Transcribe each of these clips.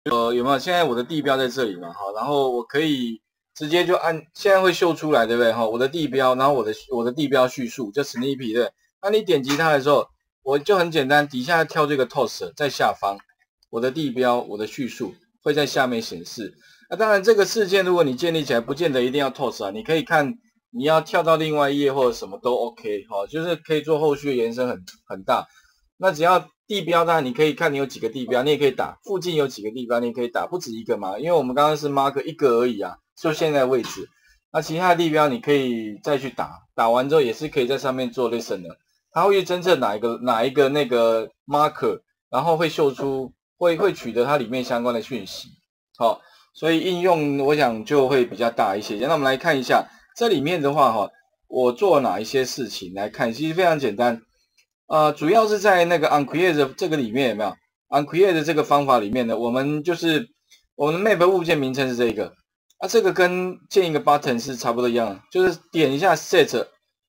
有没有？现在我的地标在这里嘛，好，然后我可以直接就按，现在会秀出来，对不对？哈，我的地标，然后我的地标叙述就 Snippy 对。那你点击它的时候，我就很简单，底下跳这个 Toast 在下方，我的地标，我的叙述会在下面显示。那当然，这个事件如果你建立起来，不见得一定要 Toast 啊，你可以看你要跳到另外一页或者什么都 OK 哈，就是可以做后续的延伸很大。那只要地标，当然你可以看你有几个地标，你也可以打附近有几个地标，你也可以打不止一个嘛，因为我们刚刚是 mark 一个而已啊，就现在的位置。那其他的地标你可以再去打，打完之后也是可以在上面做 listen 的，它会侦测哪一个那个 marker，然后会秀出会取得它里面相关的讯息。好，所以应用我想就会比较大一些。那我们来看一下这里面的话哈，我做哪一些事情来看，其实非常简单。主要是在那个 onCreate 这个里面有没有 onCreate 这个方法里面呢？我们的 map 物件名称是这个，这个跟建一个 button 是差不多一样的，就是点一下 set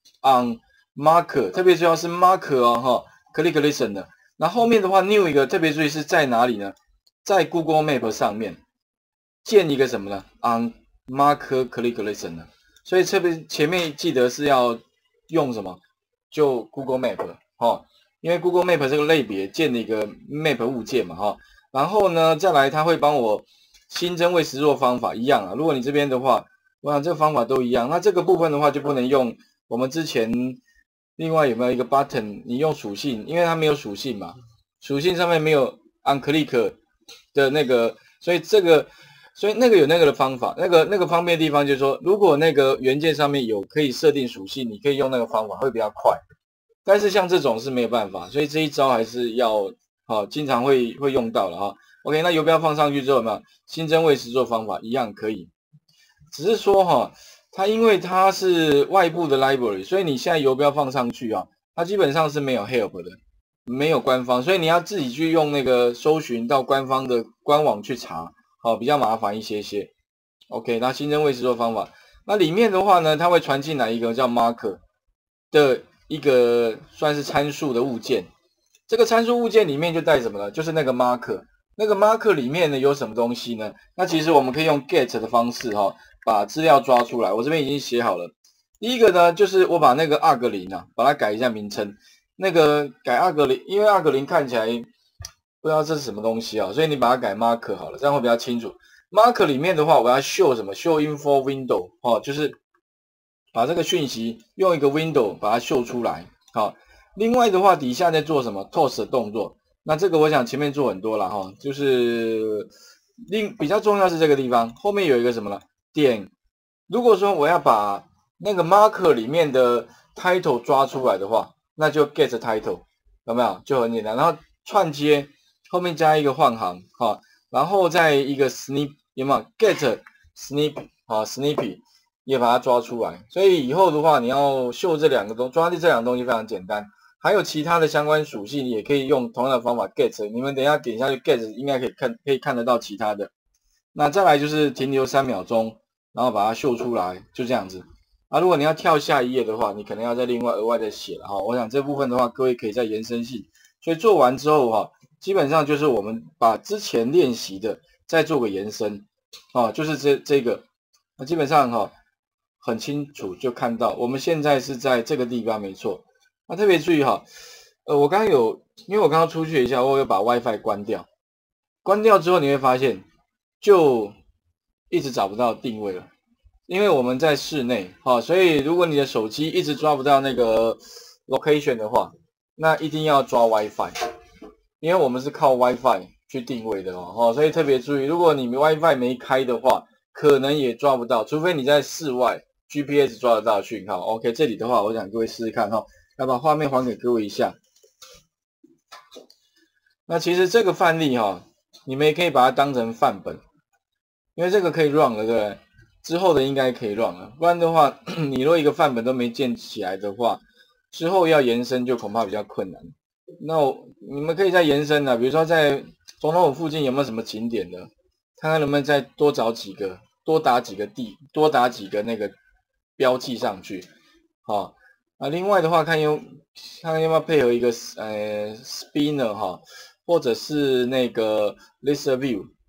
on marker， 特别重要是 marker 哦哈 ，click listen 的。那后面的话 new 一个特别注意是在哪里呢？在 Google Map 上面建一个什么呢 ？on marker click listen 的。所以特别前面记得是要用什么？就 Google Map。因为 Google Map 这个类别建了一个 Map 物件嘛，然后呢，再来它会帮我新增位实作方法一样啊。如果你这边的话，我想这个方法都一样。那这个部分的话就不能用我们之前另外有没有一个 button， 你用属性，因为它没有属性嘛，属性上面没有 onClick 的那个，所以那个有那个的方法，那个方便的地方就是说，如果那个元件上面有可以设定属性，你可以用那个方法会比较快。但是像这种是没有办法，所以这一招还是要经常会用到了哈。OK， 那游标放上去之后有没有新增位实作方法一样可以，只是说它因为它是外部的 library， 所以你现在游标放上去啊，它基本上是没有 help 的，没有官方，所以你要自己去用那个搜寻到官方的官网去查，比较麻烦一些些。OK， 那新增位实作方法，那里面的话呢，它会传进来一个叫 marker 的一个算是参数的物件，这个参数物件里面就带什么呢？就是那个 marker， 那个 marker 里面呢有什么东西呢？那其实我们可以用 get 的方式把资料抓出来。我这边已经写好了。第一个呢，就是我把那个 arg0啊，把它改一下名称。那个改 arg0，因为 arg0看起来不知道这是什么东西啊，所以你把它改 marker 好了，这样会比较清楚。marker 里面的话，我要 show 什么 ？show info window 就是把这个讯息用一个 window 把它秀出来。好，另外的话底下在做什么 toss 的动作？那这个我想前面做很多了就是比较重要是这个地方，后面有一个什么呢？点。如果说我要把那个 marker 里面的 title 抓出来的话，那就 get title， 有没有？就很简单，然后串接后面加一个换行然后再一个 snip 有没有 get snip snippy 也把它抓出来。所以以后的话，你要秀这两个抓这两个东西非常简单。还有其他的相关属性，也可以用同样的方法 get。你们等一下点下去 get， 应该可以看得到其他的。那再来就是停留3秒钟，然后把它秀出来，就这样子。如果你要跳下一页的话，你可能要再另外额外的写了我想这部分的话，各位可以再延伸性。所以做完之后基本上就是我们把之前练习的再做个延伸就是这个。那基本上很清楚就看到我们现在是在这个地方没错。那特别注意我刚刚因为我刚刚出去一下，我有把 WiFi 关掉。关掉之后你会发现，就一直找不到定位了，因为我们在室内所以如果你的手机一直抓不到那个 location 的话，那一定要抓 WiFi， 因为我们是靠 WiFi 去定位的所以特别注意，如果你 WiFi 没开的话，可能也抓不到，除非你在室外 GPS 抓得到讯号。OK， 这里的话，我想各位试试看要把画面还给各位一下。那其实这个范例你们也可以把它当成范本，因为这个可以 run 了，对不对？之后的应该可以 run 了，不然的话，你若一个范本都没建起来的话，之后要延伸就恐怕比较困难。那你们可以再延伸比如说在总统府附近有没有什么景点的，看看能不能再多找几个，多打几个那个标记上去。另外的话看要不要配合一个spinner或者是那个 list view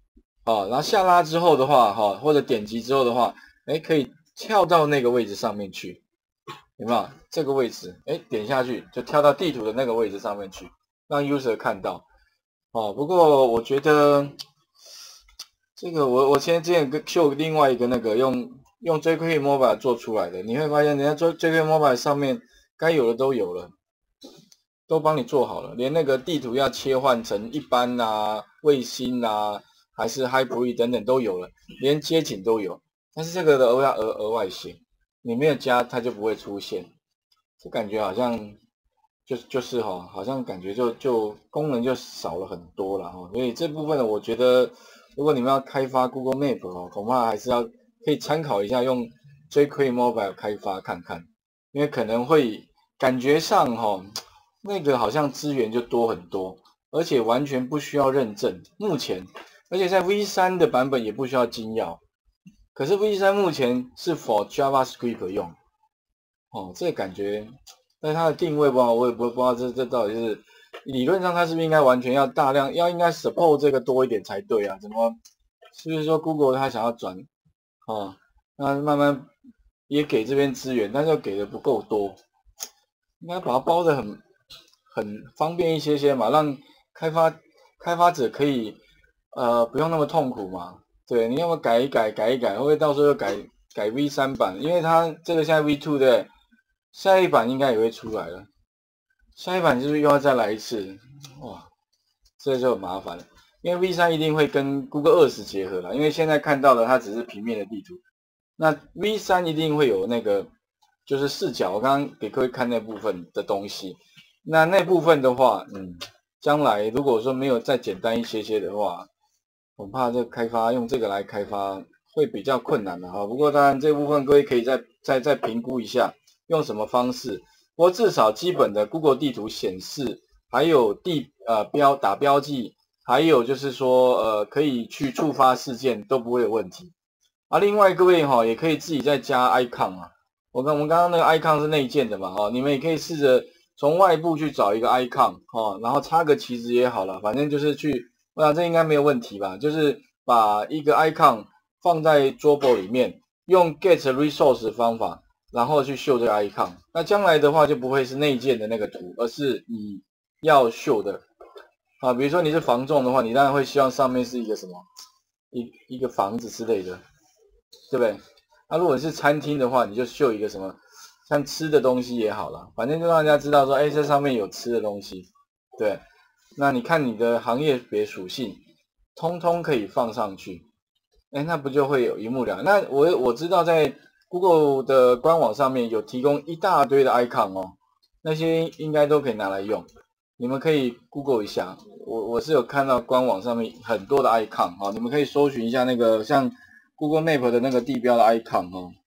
然后下拉之后的话，或者点击之后的话，可以跳到那个位置上面去，有没有？这个位置，点下去就跳到地图的那个位置上面去，让 user 看到。不过我觉得这个我之前跟秀另外一个那个用jQuery Mobile 做出来的，你会发现人家jQuery Mobile 上面该有的都有了。都帮你做好了，连那个地图要切换成一般啊、卫星啊，还是 Hybrid 等等都有了，连街景都有。但是这个的要额外写，你没有加它就不会出现。这感觉好像就是好像感觉就功能就少了很多了所以这部分呢，我觉得如果你们要开发 Google Map 恐怕还是要可以参考一下用 jQuery Mobile 开发看看，因为可能会感觉上那个好像资源就多很多，而且完全不需要认证。目前，而且在 V3 的版本也不需要金钥，可是 V3 目前是 for JavaScript 用。这个感觉，但是它的定位不好，我也不知道这到底是理论上它是不是应该完全要大量应该 support 这个多一点才对啊？怎么是不是说 Google 它想要转那慢慢也给这边资源，但是又给的不够多，应该把它包得很方便一些嘛，让开发者可以不用那么痛苦嘛。对，你要么改一改，会不会到时候又改 V3 版？因为它这个现在 V2 的下一版应该也会出来了，下一版就是又要再来一次，哇，这就很麻烦了。因为 V3 一定会跟 Google Earth 结合了，因为现在看到的它只是平面的地图，那 V3 一定会有那个就是视角，我刚刚给各位看那部分的东西。那部分的话，将来如果说没有再简单一些的话，我怕这开发用这个来开发会比较困难的不过当然这部分各位可以再评估一下用什么方式。不过至少基本的 Google 地图显示，还有打标记，还有就是说可以去触发事件都不会有问题。另外各位也可以自己再加 icon 我们刚刚那个 icon 是内建的嘛你们也可以试着从外部去找一个 icon 然后插个旗子也好了，反正就是我想这应该没有问题吧，就是把一个 icon 放在桌布里面，用 get resource 的方法，然后去秀这个 icon。那将来的话就不会是内建的那个图，而是你要秀的比如说你是房仲的话，你当然会希望上面是一个什么一个房子之类的，对不对？如果是餐厅的话，你就秀一个什么像吃的东西也好啦，反正就让人家知道说这上面有吃的东西。对，那你看你的行业别属性通通可以放上去，那不就会有一目了然。那我知道在 Google 的官网上面有提供一大堆的 icon那些应该都可以拿来用，你们可以 Google 一下。我是有看到官网上面很多的 icon 你们可以搜寻一下那个像 Google Map 的那个地标的 icon